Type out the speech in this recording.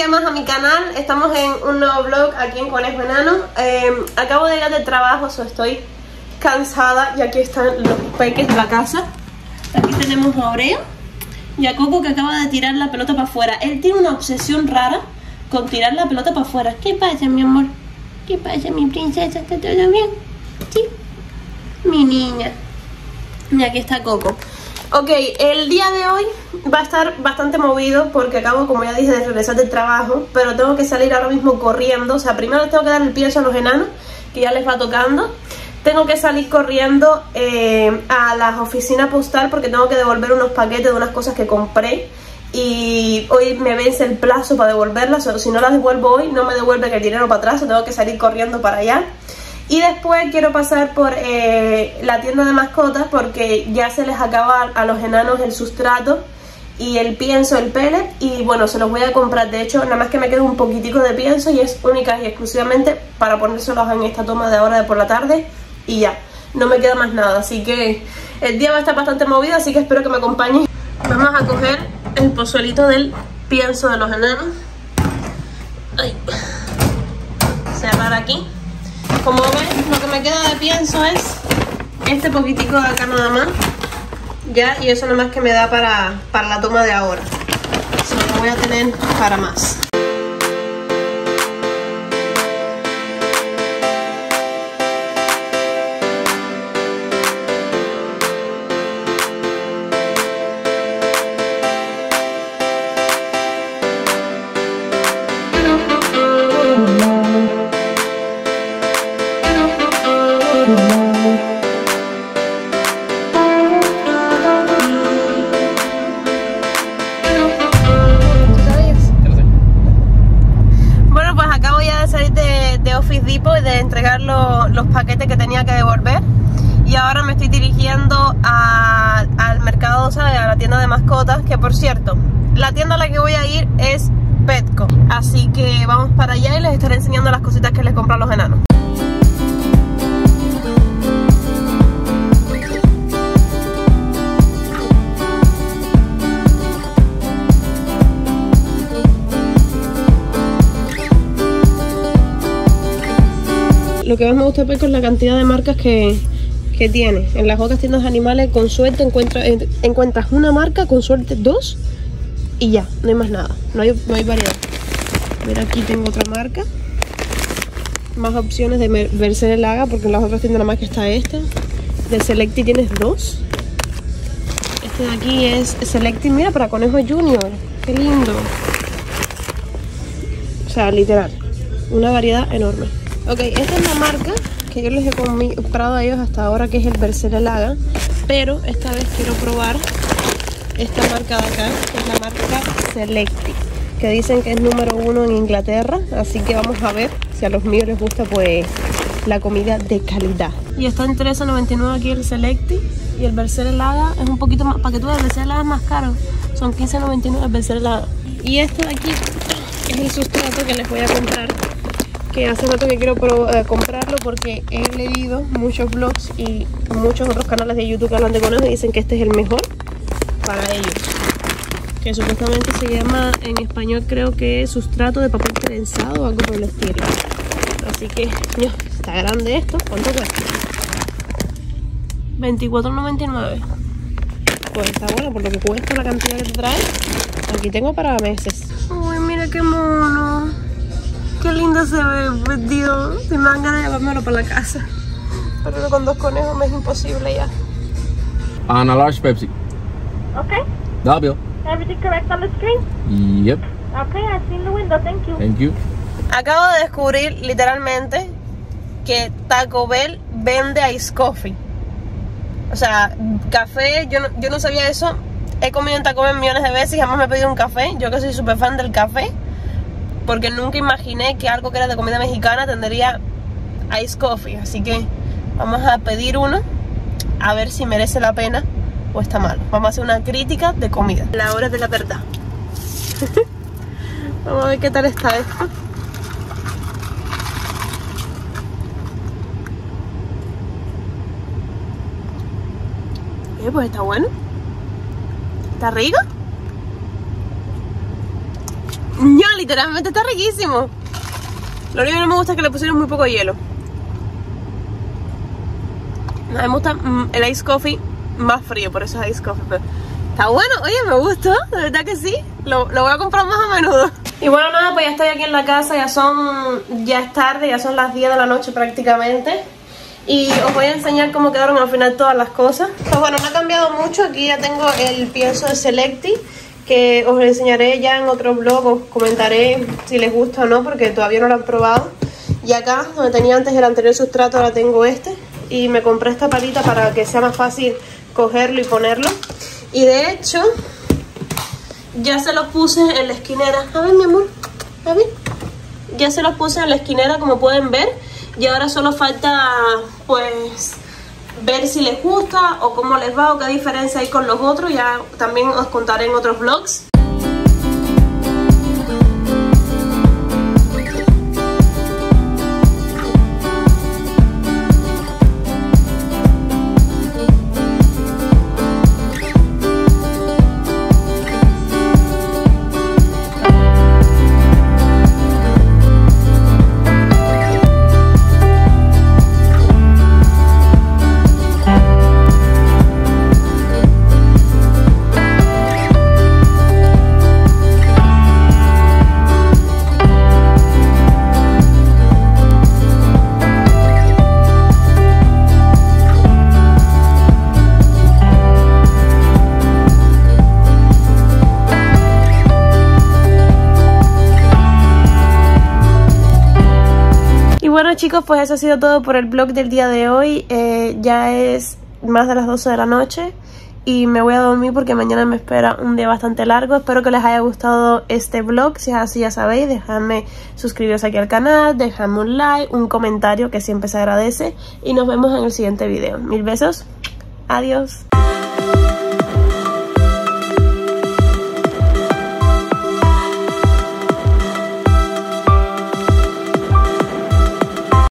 más a mi canal. Estamos en un nuevo vlog aquí en Conejo Enano. Acabo de llegar del trabajo, estoy cansada y aquí están los peques de la casa. Aquí tenemos a Oreo y a Coco, que acaba de tirar la pelota para afuera. Él tiene una obsesión rara con tirar la pelota para afuera. ¿Qué pasa, mi amor? ¿Qué pasa, mi princesa? ¿Está todo bien? Sí, mi niña. Y aquí está Coco. Ok, el día de hoy va a estar bastante movido porque acabo, como ya dije, de regresar del trabajo, pero tengo que salir ahora mismo corriendo. O sea, primero les tengo que dar el pienso a los enanos, que ya les va tocando. Tengo que salir corriendo a la oficina postal porque tengo que devolver unos paquetes de unas cosas que compré. Y hoy me vence el plazo para devolverlas, o si no las devuelvo hoy, no me devuelven el dinero para atrás, o tengo que salir corriendo para allá. Y después quiero pasar por la tienda de mascotas porque ya se les acaba a los enanos el sustrato y el pienso, el pellet. Y bueno, se los voy a comprar. De hecho, nada más que me queda un poquitico de pienso y es única y exclusivamente para ponérselos en esta toma de ahora de por la tarde. Y ya, no me queda más nada. Así que el día va a estar bastante movido, así que espero que me acompañen. Vamos a coger el pozuelito del pienso de los enanos. Ay. Cerrar aquí. Como ven, lo que me queda de pienso es este poquitico de acá nada más. Ya, y eso nada más que me da para la toma de ahora. Se lo voy a tener para más. De entregar los paquetes que tenía que devolver y ahora me estoy dirigiendo al mercado, ¿sabes? A la tienda de mascotas, que por cierto, la tienda a la que voy a ir es Petco, así que vamos para allá y les estaré enseñando las cositas que les compro a los enanos. Lo que más me gusta de Petco es la cantidad de marcas que tiene. En las otras tiendas de animales, con suerte encuentras una marca, con suerte dos, y ya, no hay más nada, no hay variedad. Mira, aquí tengo otra marca, más opciones de Berserker Laga, porque en las otras tiendas nada más que está esta. De Selecti tienes dos. Este de aquí es Selecti, mira, para conejo junior, qué lindo. O sea, literal, una variedad enorme. Ok, esta es la marca que yo les he comprado a ellos hasta ahora, que es el Berserker Laga, pero esta vez quiero probar esta marca de acá, que es la marca Selecti, que dicen que es número 1 en Inglaterra, así que vamos a ver si a los míos les gusta pues la comida de calidad. Y está en $13.99 aquí el Selecti, y el Berserker Laga es un poquito más, para que tú veas, el Berserker Laga es más caro, son $15.99 el Berserker Laga. Y esto de aquí es el sustrato que les voy a comprar, que hace rato que quiero comprarlo porque he leído muchos blogs y muchos otros canales de YouTube que hablan de conejos y dicen que este es el mejor para ellos, que supuestamente se llama, en español creo que es sustrato de papel prensado o algo por el estilo. Así que, Dios, está grande esto. ¿Cuánto cuesta? $24.99. Pues está bueno por lo que cuesta, la cantidad que te trae. Aquí tengo para meses. Uy, mira qué mono. Qué lindo se ve, pues Dios. Si me dan ganas de llevármelo para la casa. Pero con dos conejos me es imposible ya. And a large Pepsi. Okay. Double. Everything correct on the screen? Yep. Okay, I see in the window. Thank you. Thank you. Acabo de descubrir literalmente que Taco Bell vende ice coffee. O sea, café, yo no sabía eso. He comido en Taco Bell millones de veces y jamás me he pedido un café. Yo que soy súper fan del café, porque nunca imaginé que algo que era de comida mexicana tendría ice coffee. Así que vamos a pedir uno, a ver si merece la pena o está malo. Vamos a hacer una crítica de comida. La hora de la verdad. Vamos a ver qué tal está esto. Pues está bueno. Está rico. ¡Ñal! literalmente está riquísimo. Lo único que no me gusta es que le pusieron muy poco hielo. A mí me gusta el ice coffee más frío, por eso es ice coffee. Pero está bueno, oye, me gustó, de verdad que sí. Lo voy a comprar más a menudo. Y bueno, nada, pues ya estoy aquí en la casa, ya es tarde, ya son las 10 de la noche prácticamente. Y os voy a enseñar cómo quedaron al final todas las cosas. Pues bueno, no ha cambiado mucho, aquí ya tengo el pienso de Selecti, que os enseñaré ya en otro vlog, os comentaré si les gusta o no, porque todavía no lo han probado. Y acá, donde tenía antes el anterior sustrato, ahora tengo este. Y me compré esta palita para que sea más fácil cogerlo y ponerlo. Y de hecho, ya se los puse en la esquinera. A ver, mi amor, a ver. Ya se los puse en la esquinera, como pueden ver. Y ahora solo falta, pues, ver si les gusta o cómo les va o qué diferencia hay con los otros. Ya también os contaré en otros vlogs. Bueno chicos, pues eso ha sido todo por el vlog del día de hoy. Ya es más de las 12 de la noche y me voy a dormir porque mañana me espera un día bastante largo. Espero que les haya gustado este vlog. Si es así, ya sabéis, dejadme suscribiros aquí al canal, dejadme un like, un comentario, que siempre se agradece, y nos vemos en el siguiente video. Mil besos, adiós.